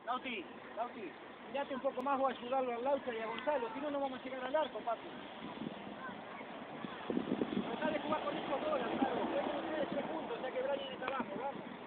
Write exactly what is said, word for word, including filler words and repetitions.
Lauti, Lauti, mirate un poco más, voy a ayudarlo al Laucha y a Gonzalo, si no, no vamos a llegar al arco, papi. Tratá de jugar con esos dos, Lautaro. Pueden ustedes tres puntos, ya que Brian está abajo, vamos.